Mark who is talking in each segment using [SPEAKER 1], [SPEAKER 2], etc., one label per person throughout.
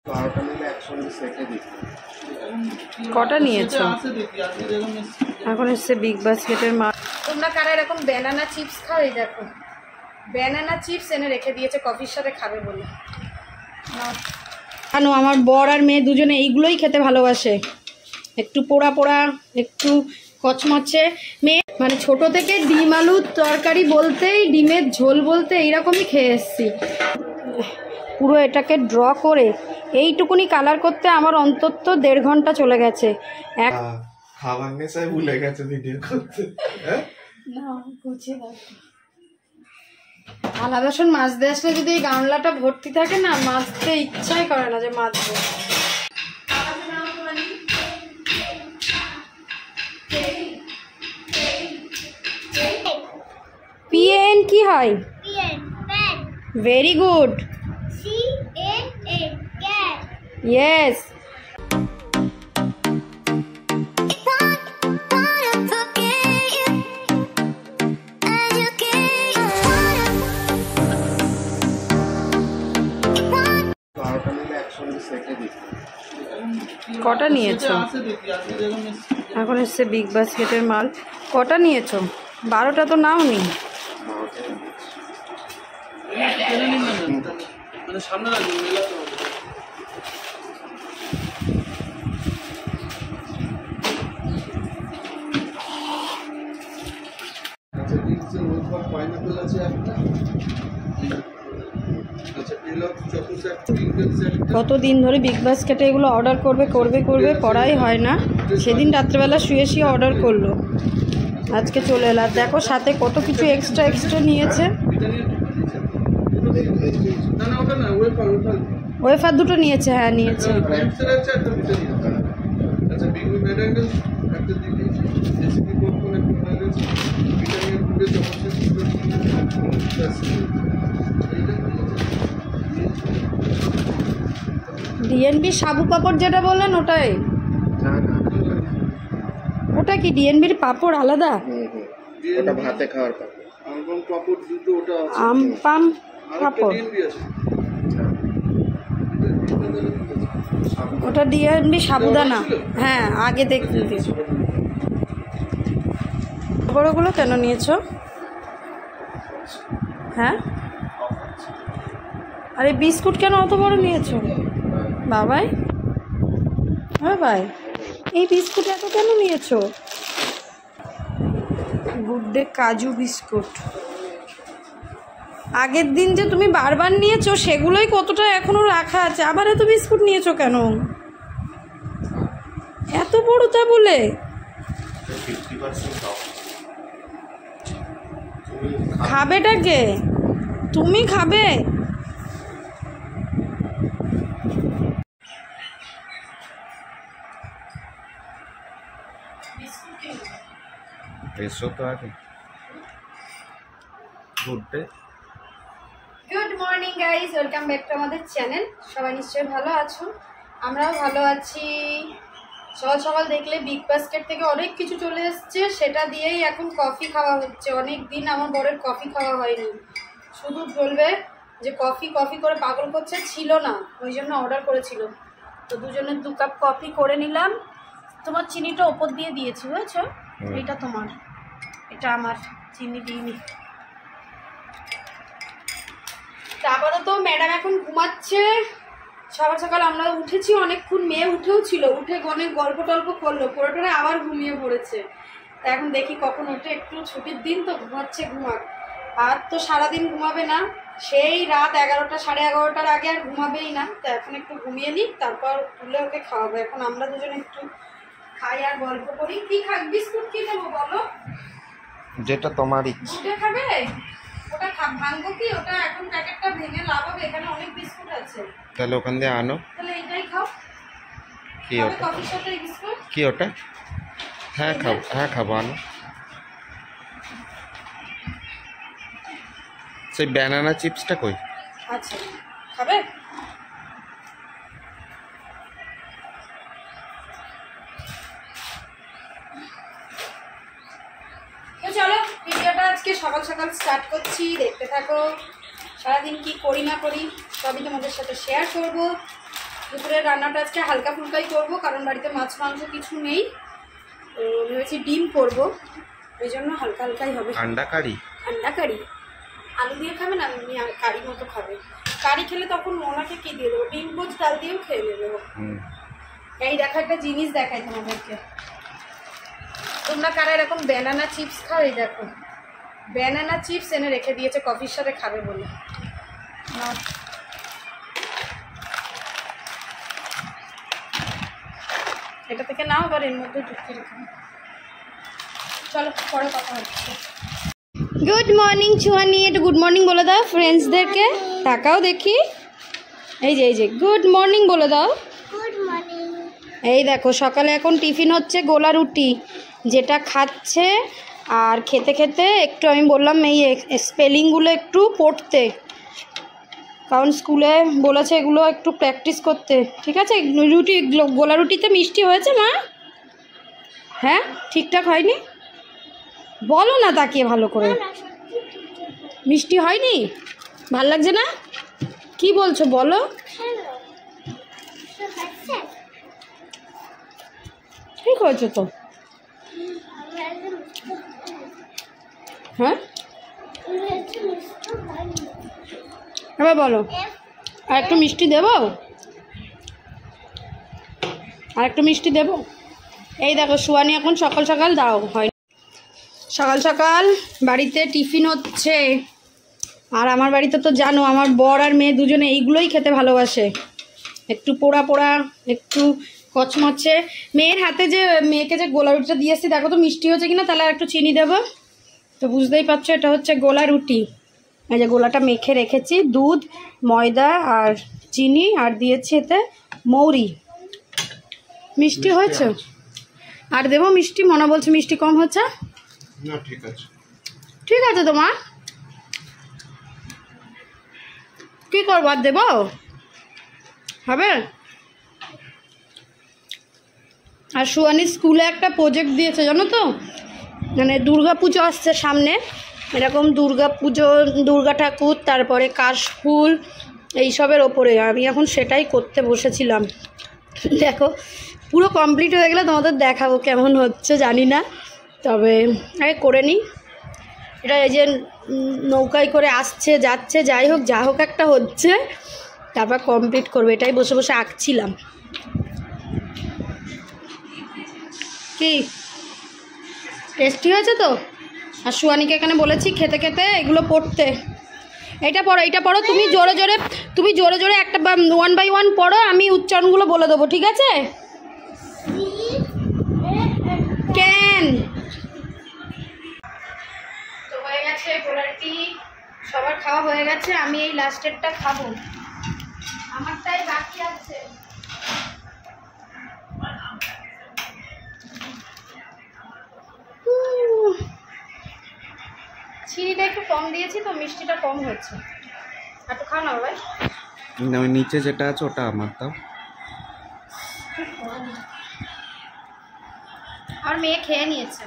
[SPEAKER 1] কটা নিয়েছো? এখন এসছে বিগ বাস্কেটের মাল। তোমরা কারা এরকম ব্যানানা চিপস খাও? এই দেখো ব্যানানা চিপস এনে রেখে দিয়েছে কফির সাথে খাবে বলে। জানো আমার বর আর মেয়ে দুজনে এইগুলোই খেতে ভালোবাসে, একটু পোড়া পোড়া একটু কচমচে। মেয়ে মানে ছোট থেকে ডিম আলুর তরকারি বলতেই ডিমের ঝোল বলতে এইরকমই খেয়ে এসছি। পুরো এটাকে ড্র করে এইটুকুনি কালার করতে আমার অন্তত 1.5 ঘন্টা চলে গেছে।
[SPEAKER 2] খাবার নেশায় ভুলে গেছে ভিডিও করতে।
[SPEAKER 1] না গুছিয়ে দাও। থালা বাসন মাজতে আসলে যদি এই গামলাটা ভর্তি থাকে না, মাজতে ইচ্ছাই করে না যে মাজবো। পিএন কি হয়? Very good. ইয়েস। কটা নিয়েছো? এখন এসছে বিগ বাস্কেটের মাল। কটা নিয়েছো? 12টা তো নাও নি। কতদিন ধরে বিগ বাস্কেটে এগুলো অর্ডার করবে করাই হয় না। সেদিন রাত্রেবেলা শুয়ে শুয়ে অর্ডার করলো, আজকে চলে এলো। দেখো সাথে কত কিছু এক্সট্রা নিয়েছে। ওয়েফার দুটো নিয়েছে। হ্যাঁ নিয়েছে। ডিএনবি সাবু পাপড় যেটা বললেন ওটাই? ওটা কি ডিএনবির পাপড় আলাদা?
[SPEAKER 2] ওটা ভাতে খাওয়ার পাপড়। আমপাম পাপড় দুটো ওটা আছে।
[SPEAKER 1] আমপাম পাপড় ওটা ডিএনবি সাবুদানা। হ্যাঁ আগে দেখতে। বড়গুলো কেন নিয়েছো? হ্যাঁ আরে বিস্কুট কেন অত বড় নিয়েছো? বাবাই বাবাই এই বিস্কুট এত কেন নিয়েছো? গুড ডে কাজু বিস্কুট। আগের দিন যে তুমি বারবার নিয়েছো সেগুলোই কতটা এখনো রাখা আছে, আবার এত বিস্কুট নিয়েছো কেন? এত বড়টা বলে? খাবেটা কে? তুমি খাবে? Good morning guys, welcome back to আমাদের চ্যানেল। সবাই নিশ্চয়ই ভালো আছো, আমরাও ভালো আছি। সকাল সকাল দেখলে বিগ বাস্কেট থেকে অনেক কিছু চলে এসছে, সেটা দিয়েই এখন কফি খাওয়া হচ্ছে। অনেক দিন আমার বরের কফি খাওয়া হয়নি, শুধু বলবে যে কফি কফি করে পাগল করছে, ছিল না, ওই জন্য অর্ডার করেছিল। তো দুজনের 2 কাপ কফি করে নিলাম। তোমার চিনিটা ওপর দিয়ে দিয়েছি, বুঝেছো? এটা তোমার, এটা আমার, চিনি দিইনি। তারপরে তো ম্যাডাম এখন ঘুমাচ্ছে। সকাল সকাল আমরা উঠেছি অনেকক্ষণ, মেয়ে উঠেও ছিল, উঠে অনেক গল্প টল্প করলো, করে আবার ঘুমিয়ে পড়েছে। তা এখন দেখি কখন ওঠে, একটু ছুটির দিন তো ঘুমাচ্ছে, ঘুমাক। আর তো সারাদিন ঘুমাবে না, সেই রাত 11টা 11:30টার আগে আর ঘুমাবেই না। তো এখন একটু ঘুমিয়ে নিই, তারপর তুলে ওকে খাওয়াবো। এখন আমরা দুজনে একটু খাই আর গল্প করি। কি বিস্কুট কি দেবো বলো?
[SPEAKER 2] যেটা তোমার ইচ্ছা।
[SPEAKER 1] ওটা খাবে? ওটা ভাঙবো কি? ওটা এখন প্যাকেটটা ভেঙে লাভ হবে, এখানে অনেক বিস্কুট আছে।
[SPEAKER 2] তাহলে ওখান দিয়ে আনো।
[SPEAKER 1] তাহলে এটাই খাও।
[SPEAKER 2] কি ওটা?
[SPEAKER 1] কফির সাথে বিস্কুট
[SPEAKER 2] কি ওটা? হ্যাঁ খাবো, হ্যাঁ খাবো, আনো। সেই ব্যানানা চিপসটা কই?
[SPEAKER 1] আচ্ছা খাবে? তো চলো ভিডিওটা আজকে সকাল সকাল স্টার্ট করছি, দেখতে থাকো। সারাদিন কি করি না করি সবই তোমাদের সাথে শেয়ার করব। দুপুরের রান্নাটা আজকে হালকা ফুলকাই করবো, কারণ বাড়িতে মাছ মাংস কিছু নেই। তো ভেবেছি ডিম করবো, ওই জন্য হালকা হালকাই হবে।
[SPEAKER 2] আন্ডা কারি?
[SPEAKER 1] আন্ডা কারি আলু দিয়ে খাবে না, এমনি কারি মতো খাবে। কারি খেলে তখন ওনাকে কি দিয়ে দেবো, ডিম পোচ ডাল দিয়েও খেয়ে নেবে। এই দেখো একটা জিনিস দেখাই তোমাদেরকে। তোমরা কারা এরকম ব্যানানা চিপস খাও? এই দেখো ব্যানানা চিপস এনে রেখে দিয়েছে কফির সাথে খাবে বলে। এটা থেকে নাও, আবার এর মধ্যে ঢুকিয়ে রেখে। চলো পরে কথা হচ্ছে। গুড মর্নিং চুয়ানি, একটু গুড মর্নিং বলে দাও ফ্রেন্ডসদেরকে। তাকাও দেখি, এই যে গুড মর্নিং বলে দাও।
[SPEAKER 3] Good morning.
[SPEAKER 1] এই দেখো সকালে এখন টিফিন হচ্ছে গোলা রুটি, যেটা খাচ্ছে। আর খেতে খেতে একটু আমি বললাম এই স্পেলিংগুলো একটু পড়তে, কারণ স্কুলে বলেছে এগুলো একটু প্র্যাকটিস করতে। ঠিক আছে? রুটি, গোলা রুটিতে মিষ্টি হয়েছে মা? হ্যাঁ ঠিকঠাক হয়নি? বলো না তাকিয়ে ভালো করে। মিষ্টি হয়নি? ভাল লাগছে না? কি বলছো বলো? ঠিক হয়েছে তো। হ্যাঁ এবার বলো, আর একটু মিষ্টি দেবো? আর একটু মিষ্টি দেবো? এই দেখো সুয়ানি এখন সকাল সকাল দাও হয়, সকাল সকাল বাড়িতে টিফিন হচ্ছে। আর আমার বাড়িতে তো জানো আমার বর আর মেয়ে দুজনে এইগুলোই খেতে ভালোবাসে, একটু পোড়া পোড়া, একটু কচমচে। মেয়ের হাতে যে মেয়েকে যে গোলা রুটিটা দিয়েছি দেখো তো মিষ্টি হচ্ছে কিনা, তাহলে আর একটু চিনি দেবো। তো বুঝতেই পারছো এটা হচ্ছে গোলা রুটি। এই যে গোলাটা মেখে রেখেছি, দুধ, ময়দা আর চিনি, আর দিয়েছি এতে মৌরি। মিষ্টি হয়েছে? আর দেবো মিষ্টি? মনে বলছে মিষ্টি কম হচ্ছে।
[SPEAKER 2] না ঠিক আছে।
[SPEAKER 1] ঠিক আছে তোমার, কি করবো আর দেবো? হবে। আর সুয়ানি স্কুলে একটা প্রজেক্ট দিয়েছে জানো তো, মানে দুর্গা পুজো আসছে সামনে, এরকম দুর্গা পুজো, দুর্গা ঠাকুর, তারপরে কাশফুল, এইসবের ওপরে আমি এখন সেটাই করতে বসেছিলাম। দেখো পুরো কমপ্লিট হয়ে গেলে তোমাদের দেখাবো কেমন হচ্ছে জানি না, তবে আগে করে নিই। এটা এই যে নৌকায় করে আসছে যাচ্ছে, যাই হোক যা হোক একটা হচ্ছে, তারপর কমপ্লিট করবো। এটাই বসে বসে আঁকছিলাম। কি টেস্টি হয়েছে তো? আর সুয়ানিকে এখানে বলেছি খেতে খেতে এগুলো পড়তে। এইটা পড়ো, এইটা পড়ো, তুমি জোরে জোরে, তুমি জোরে জোরে একটা 1 by 1 পড়ো, আমি উচ্চারণগুলো বলে দেবো, ঠিক আছে? কেন তো হয়ে গেছে গোলাটি, সবার খাওয়া হয়ে গেছে, আমি এই লাস্টেরটা খাবো, আমারটাই বাকি আছে। চিনিটা একটু কম দিয়েছি তো, মিষ্টিটা কম হচ্ছে। একটু খাও না ভাই।
[SPEAKER 2] না ওই নিচে যেটা আছে ওটা আমার দাও।
[SPEAKER 1] আর মেয়ে খেয়ে নিয়েছে।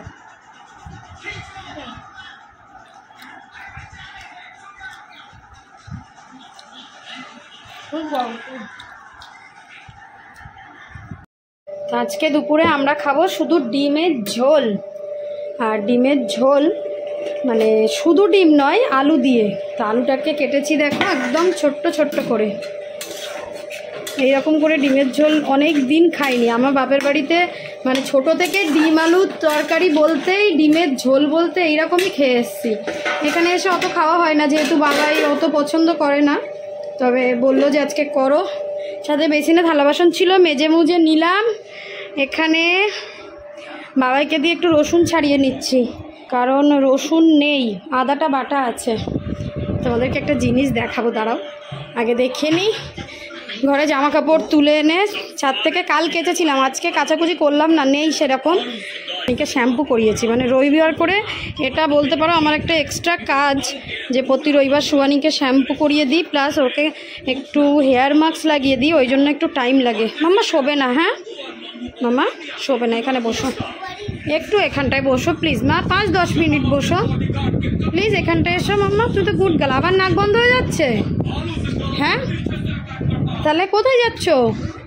[SPEAKER 1] আজকে দুপুরে আমরা খাবো শুধু ডিমের ঝোল। আর ডিমের ঝোল মানে শুধু ডিম নয়, আলু দিয়ে। তো আলুটাকে কেটেছি দেখো একদম ছোট্ট ছোট্ট করে, এইরকম করে ডিমের ঝোল অনেক দিন খাইনি। আমার বাপের বাড়িতে মানে ছোট থেকে ডিম আলুর তরকারি বলতেই, ডিমের ঝোল বলতে এইরকমই খেয়ে এসেছি। এখানে এসে অত খাওয়া হয় না, যেহেতু বাবাই অত পছন্দ করে না। তবে বললো যে আজকে করো। সাথে বেসিনে থালা বাসন ছিল, মেজে মুজে নিলাম। এখানে বাবাইকে দিয়ে একটু রসুন ছাড়িয়ে নিচ্ছি, কারণ রসুন নেই, আদাটা বাটা আছে। তোমাদেরকে একটা জিনিস দেখাবো, দাঁড়াও আগে দেখে নিই। ঘরে জামা কাপড় তুলে এনে ছাদ থেকে কাল কেচেছিলাম, আজকে কাচাকুচি করলাম না, নেই সেরকম। একে শ্যাম্পু করিয়েছি, মানে রবিবার করে এটা বলতে পারো আমার একটা এক্সট্রা কাজ, যে প্রতি রবিবার সুয়ানিকে শ্যাম্পু করিয়ে দিই, প্লাস ওকে একটু হেয়ার মাস্ক লাগিয়ে দিই, ওই জন্য একটু টাইম লাগে। মাম্মা শোবে না? হ্যাঁ মাম্মা শোবে না, এখানে বসো একটু, এখানটায় বসো প্লিজ মা, 5-10 মিনিট বসো প্লিজ, এখানটায় এসো মাম্মা। তুই তো গুড গাল, আবার নাক বন্ধ হয়ে যাচ্ছে। হ্যাঁ তাহলে কোথায় যাচ্ছ?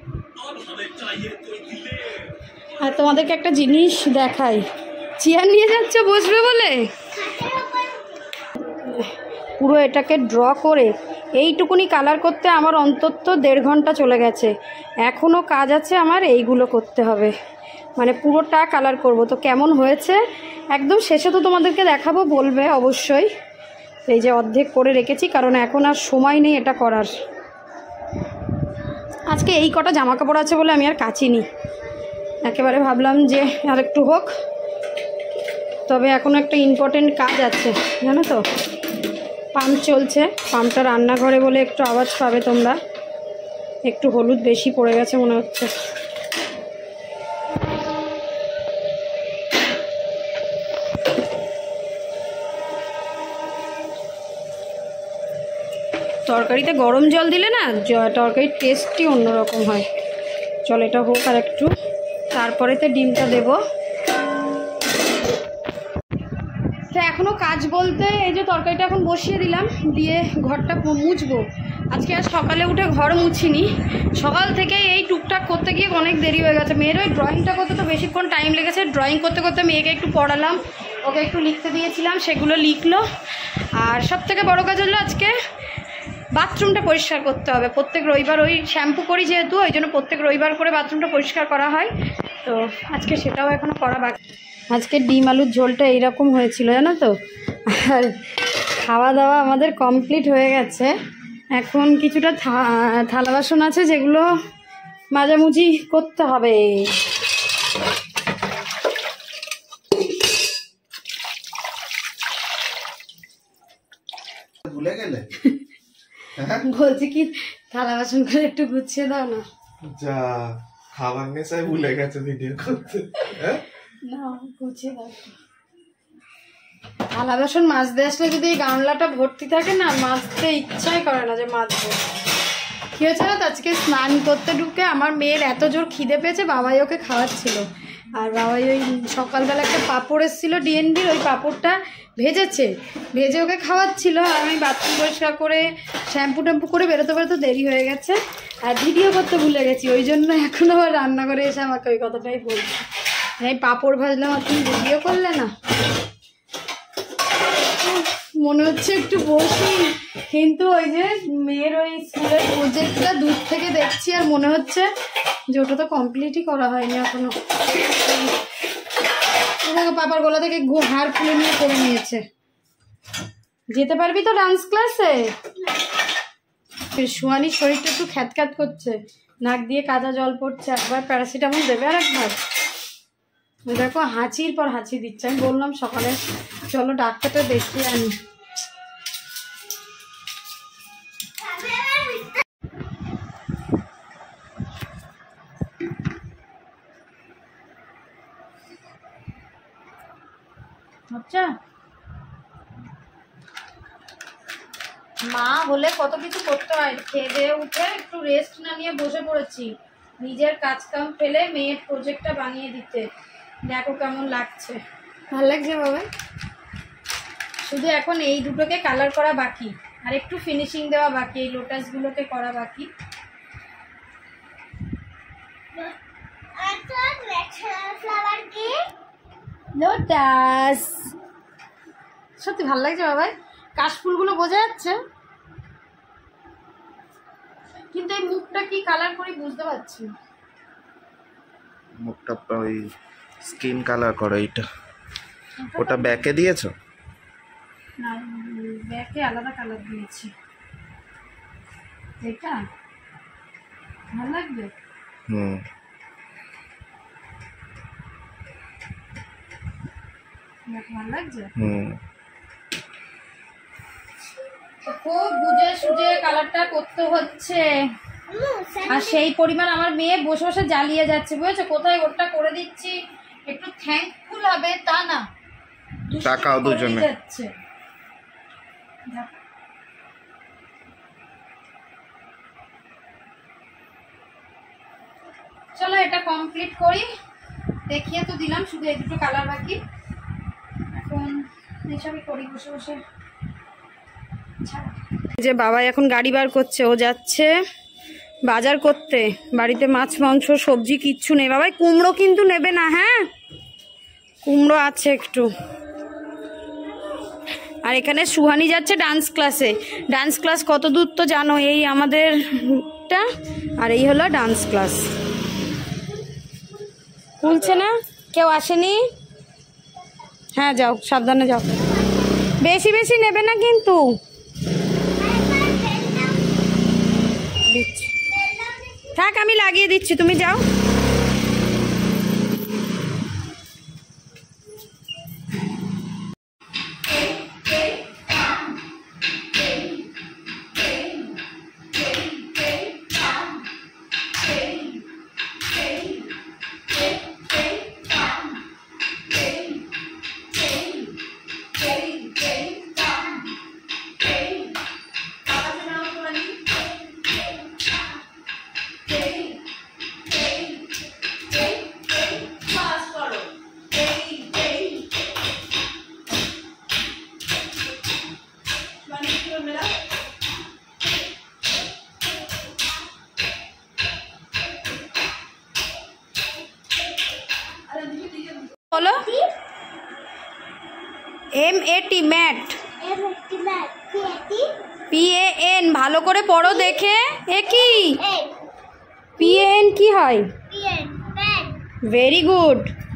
[SPEAKER 1] আর তোমাদেরকে একটা জিনিস দেখাই, চেয়ার নিয়ে যাচ্ছে বসবে বলে, পুরো এটাকে ড্র করে এইটুকুনি কালার করতে আমার অন্তত 1.5 ঘন্টা চলে গেছে। এখনও কাজ আছে আমার, এইগুলো করতে হবে, মানে পুরোটা কালার করব। তো কেমন হয়েছে একদম শেষে তো তোমাদেরকে দেখাবো, বলবে অবশ্যই। এই যে অর্ধেক করে রেখেছি, কারণ এখন আর সময় নেই এটা করার। আজকে এই কটা জামা কাপড় আছে বলে আমি আর কাচিনি, একেবারে ভাবলাম যে আর একটু হোক। তবে এখনও একটা ইম্পর্টেন্ট কাজ আছে জানো তো, পাম্প চলছে, পাম্পটা রান্নাঘরে বলে একটু আওয়াজ পাবে তোমরা। একটু হলুদ বেশি পড়ে গেছে মনে হচ্ছে। তরকারিতে গরম জল দিলে না তরকারির টেস্টই অন্যরকম হয়। চল এটা হোক আর একটু, তারপরেতে ডিমটা দেবো। তো এখনও কাজ বলতে এই যে তরকারিটা এখন বসিয়ে দিলাম, দিয়ে ঘরটা মুছবো। আজকে আর সকালে উঠে ঘর মুছিনি, সকাল থেকে এই টুকটাক করতে গিয়ে অনেক দেরি হয়ে গেছে। মেয়ের ওই ড্রয়িংটা করতে তো বেশিক্ষণ টাইম লেগেছে। ড্রয়িং করতে করতে মেয়েকে একটু পড়ালাম, ওকে একটু লিখতে দিয়েছিলাম, সেগুলো লিখলো। আর সবথেকে বড় কাজ হলো আজকে বাথরুমটা পরিষ্কার করতে হবে। প্রত্যেক রবিবার ওই শ্যাম্পু করি যেহেতু, ওই জন্য প্রত্যেক রবিবার করে বাথরুমটা পরিষ্কার করা হয়। তো আজকে সেটাও এখনও করা বাকি। আজকে ডিম আলুর ঝোলটা এইরকম হয়েছিল জানো তো। আর খাওয়া দাওয়া আমাদের কমপ্লিট হয়ে গেছে। এখন কিছুটা থালা বাসন আছে যেগুলো মাজামুজি করতে হবে।
[SPEAKER 2] ভুলে গেলে?
[SPEAKER 1] বলছি কি থালা বাসন করে একটু গুছিয়ে দাও না।
[SPEAKER 2] যা খাবার নেশায় ভুলে গেছে ভিডিও করতে।
[SPEAKER 1] না গুছিয়ে দাও। থালা বাসন মাজতে আসলে যদি এই গামলাটা ভর্তি থাকে না, মাজতে ইচ্ছাই করে না যে মাজবো। কি হয়েছে না, আজকে স্নান করতে ঢুকে আমার মেয়ের এত জোর খিদে পেয়েছে, বাবাই ওকে খাওয়াচ্ছিল। আর বাবাই ওই সকালবেলা একটা পাঁপড় এসেছিলো ডিএনবির, ওই পাঁপড়টা ভেজে ওকে খাওয়াচ্ছিল। আর আমি বাথরুম পরিষ্কার করে শ্যাম্পু ট্যাম্পু করে বেরোতে বেরোতে দেরি হয়ে গেছে, আর ভিডিও করতে ভুলে গেছি। ওই জন্য এখন আবার রান্নাঘরে এসে আমাকে ওই কথাটাই বলছি, এই পাঁপড় ভাজলাম আর তুমি ভিডিও করলে না। মনে হচ্ছে একটু বসি, কিন্তু ওই যে মেয়ের ওই স্কুলের প্রজেক্টটা দূর থেকে দেখছি আর মনে হচ্ছে যে ওটা তো কমপ্লিটই করা হয়নি এখনো। দেখো পাপার গলা থেকে হাড় খুলে নিয়ে করে নিয়েছে। যেতে পারবি তো ডান্স ক্লাসে? সোয়ানির শরীরটা একটু খ্যাত খ্যাত করছে, নাক দিয়ে কাদা জল পড়ছে। একবার প্যারাসিটামল দেবে আর একবার। দেখো হাঁচির পর হাঁচি দিচ্ছে। আমি বললাম সকালে চলো ডাক্তারটা দেখিয়ে আনি। আচ্ছা মা হলে কত কিছু করতে হয়। খেয়ে দিয়ে উঠে একটু রেস্ট না নিয়ে বসে পড়েছি নিজের কাজ কাম ফেলে মেয়ের প্রজেক্টটা বানিয়ে দিতে। দেখো কেমন লাগছে, ভালো লাগছে বাবা? শুধু এখন এই দুটোকে কালার করা বাকি, আর একটু ফিনিশিং দেওয়া বাকি, এই লোটাসগুলোকে করা বাকি। লোটাস সত্যি ভালো লাগছে বাবাই। কাশফুলগুলো বোঝা যাচ্ছে, কিন্তু এই মুখটা কি কালার করি বুঝতে পারছি না।
[SPEAKER 2] মুখটা ওই স্কিন কালার করো। এইটা ওটা ব্যাকে দিয়েছো
[SPEAKER 1] না, ব্যাকে আলাদা কালার দিয়েছি। এটা ভালো লাগবে। ভালো লাগছে। খুব বুঝে সুঝে কালারটা করতে হচ্ছে, আর সেই পরিমাণ আমার মেয়ে বসে বসে জ্বালিয়ে যাচ্ছে বুঝেছো। কোথায় ওটা করে দিচ্ছি একটু থ্যাঙ্কফুল হবে তা না,
[SPEAKER 2] টাকাও দুজনে
[SPEAKER 1] যাচ্ছে। চলো এটা কমপ্লিট করি, দেখিয়ে তো দিলাম, শুধু এই দুটো কালার বাকি। এখন এইসবই করি বসে বসে। যে বাবা এখন গাড়ি বার করছে, ও যাচ্ছে বাজার করতে, বাড়িতে মাছ মাংস সবজি কিচ্ছু নেই বাবাই। কুমড়ো কিন্তু নেবে না, হ্যাঁ কুমড়ো আছে একটু। আর এখানে সুহানি যাচ্ছে ডান্স ক্লাসে। ডান্স ক্লাস কত দূর তো জানো, এই আমাদেরটা, আর এই হলো ডান্স ক্লাস। খুলছে না, কেউ আসেনি। হ্যাঁ যাও, সাবধানে যাও, বেশি বেশি নেবে না কিন্তু। থাক আমি লাগিয়ে দিচ্ছি, তুমি যাও। বলো MAT ম্যাট, PAN ভালো করে পড়ো দেখে। এ কি PAN কি হয়? Very good,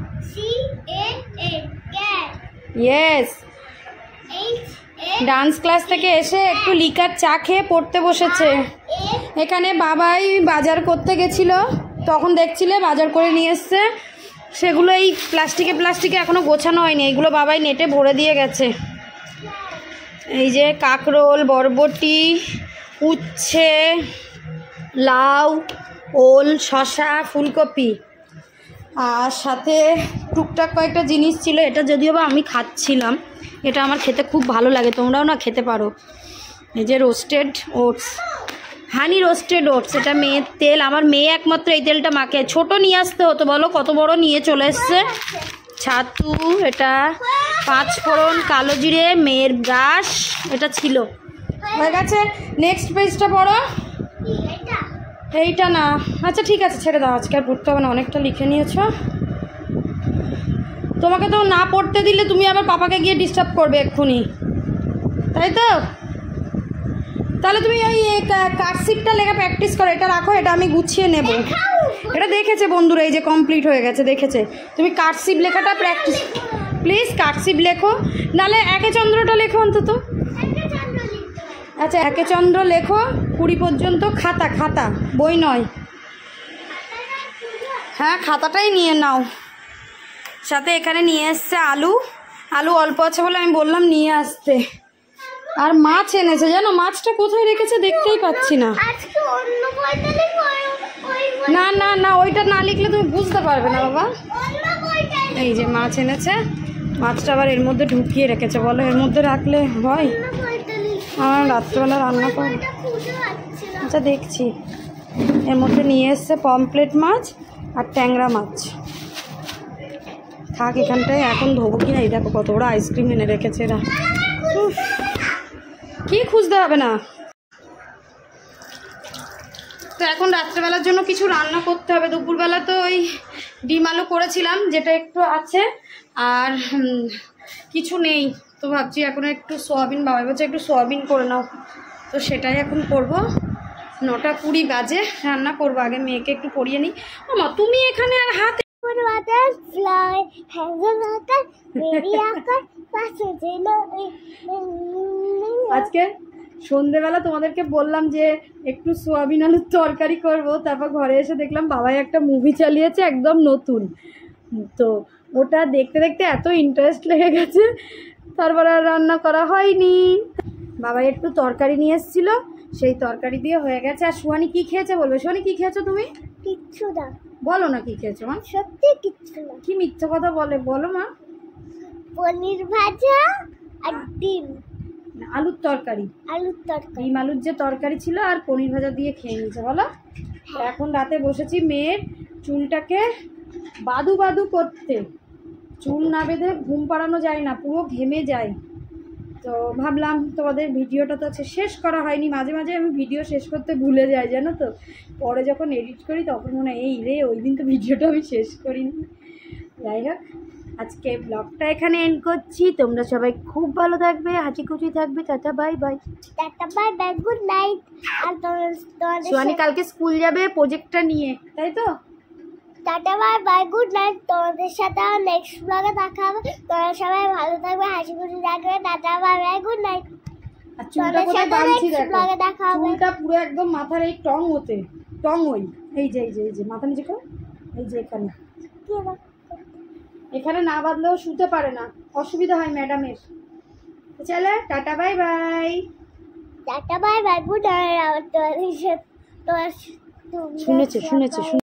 [SPEAKER 1] yes. Dance class থেকে এসে একটু লিকার চা খেয়ে পড়তে বসেছে। এখানে বাবাই বাজার করতে গেছিল, তখন দেখছিলে বাজার করে নিয়ে এসছে। সেগুলো এই প্লাস্টিকে এখনো গোছানো হয়নি, এইগুলো বাবাই নেটে ভরে দিয়ে গেছে। এই যে কাঁকরোল, বরবটি, উচ্ছে, লাউ, ওল, শসা, ফুলকপি, আর সাথে টুকটাক কয়েকটা জিনিস ছিল। এটা যদিও বা আমি খাচ্ছিলাম, এটা আমার খেতে খুব ভালো লাগে, তোমরাও না খেতে পারো। এই যে roasted oats, honey roasted oats, এটা মেয়ের তেল। আমার মেয়ে একমাত্র এই তেলটা মাকে, ছোট নিয়ে আসতে হতো, বলো কত বড় নিয়ে চলে এসছে। ছাতু, এটা 5 ফোড়ন, কালো জিরে, মেয়ের ব্রাশ, এটা ছিল। হয়ে গেছে, নেক্সট পেজটা পড়ো। এইটা না, আচ্ছা ঠিক আছে ছেড়ে দাও, আজকে আর পড়তে হবে না, অনেকটা লিখে নিয়েছো। তোমাকে তো না পড়তে দিলে তুমি আবার পাপাকে গিয়ে ডিস্টার্ব করবে এক্ষুনি, তাই তো? তাহলে তুমি ওই কার্সিভটা লেখা প্র্যাকটিস করো, এটা রাখো, এটা আমি গুছিয়ে নেব। এটা দেখেছে বন্ধুরা, এই যে কমপ্লিট হয়ে গেছে, দেখেছে। তুমি কার্সিভ লেখাটা প্র্যাকটিস, প্লিজ কার্সিভ লেখো, নাহলে একে চন্দ্রটা লেখো অন্তত। আচ্ছা একে চন্দ্র লেখো 20 পর্যন্ত। খাতা, বই নয়। হ্যাঁ খাতাটাই নিয়ে নাও। সাথে এখানে নিয়ে এসছে আলু অল্প আছে বলে আমি বললাম নিয়ে আসতে। আর মাছ এনেছে, জানো মাছটা কোথায় রেখেছে দেখতেই পাচ্ছি না। না না না, ওইটা না লিখলে তুমি বুঝতে পারবে না বাবা। এই যে মাছ এনেছে, মাছটা আবার এর মধ্যে ঢুকিয়ে রেখেছে। বলো এর মধ্যে রাখলে হয়? আমার রাত্রেবেলা রান্না কর। আচ্ছা দেখছি। এর মধ্যে নিয়ে এসছে পমপ্লেট মাছ আর ট্যাংরা মাছ। থাক এখানটায়, এখন ধোবো কি না। এই দেখো কত বড় আইসক্রিম এনে রেখেছে এরা। কি খুঁজতে হবে না তো। এখন রাত্রেবেলার জন্য কিছু রান্না করতে হবে। দুপুরবেলা তো ওই ডিম আলু করেছিলাম, যেটা একটু আছে, আর কিছু নেই। তো ভাবছি এখন একটু সোয়াবিন, বাবাই বলছে একটু সোয়াবিন করে নাও, তো সেটাই এখন করব। 9:20 বাজে, রান্না করবো। আগে মেয়েকে একটু পড়িয়ে নিই। মা তুমি এখানে আর হাতে আজকে সন্ধেবেলা তোমাদেরকে বললাম যে একটু সোয়াবিন আলুর তরকারি করব, তারপর ঘরে এসে দেখলাম বাবাই একটা মুভি চালিয়েছে একদম নতুন, তো ওটা দেখতে দেখতে এত ইন্টারেস্ট লেগে গেছে, তারপর আর রান্না করা হয়নি। বাবাই একটু তরকারি নিয়ে এসেছিল, সেই তরকারি দিয়ে হয়ে গেছে। আর সুহানি কি খেয়েছে বলবে? সুহানি কি খেয়েছো তুমি?
[SPEAKER 3] কিচ্ছু না।
[SPEAKER 1] বলো না কি খেয়েছো মা।
[SPEAKER 3] সত্যি কিচ্ছু না।
[SPEAKER 1] কি মিথ্যা কথা বলে, বলো মা।
[SPEAKER 3] পনির ভাজা আর ডিম,
[SPEAKER 1] আলুর তরকারি, ডিম আলুর যে তরকারি ছিল আর পনির ভাজা দিয়ে খেয়ে নিয়েছে। বলো এখন রাতে বসেছি মেয়ের চুলটাকে বাদু বাদু করতে। চুল না বেঁধে ঘুম পাড়ানো যায় না, পুরো ঘেমে যায়। তো ভাবলাম তোমাদের ভিডিওটা তো আছে শেষ করা হয়নি, মাঝে মাঝে আমি ভিডিও শেষ করতে ভুলে যাই জানো তো, পরে যখন এডিট করি তখন মনে হয় এই রে ওই দিন তো ভিডিওটা আমি শেষ করিনি। যাই হোক, আজকে ব্লগটা এখানে এন্ড করছি। তোমরা সবাই খুব ভালো থাকবে, হাসি খুশি থাকবে। Tata bye bye.
[SPEAKER 3] Tata bye bye, good night. আর তোমাদের
[SPEAKER 1] সোয়ানি কালকে স্কুল যাবে প্রজেক্টটা নিয়ে, তাই তো?
[SPEAKER 3] Tata bye bye, good night. তোমাদের সাথে নেক্সট ব্লগে দেখা হবে। তোমরা সবাই ভালো থাকবে, হাসি খুশি থাকবে। Tata bye bye, good night.
[SPEAKER 1] আর চুলটা কোথায় বাঁধছি দেখো,
[SPEAKER 3] ব্লগে দেখা হবে।
[SPEAKER 1] চুলটা পুরো একদম মাথার এই টং হতে টং ওই এই যে মাথা নিচে কর, এই যে এখানে এখানে না বাঁধলেও শুতে পারে না, অসুবিধা হয় ম্যাডামের। চলো tata bye bye.
[SPEAKER 3] Tata bye bye, good night. তোমাদের সাথে
[SPEAKER 1] শুনেছে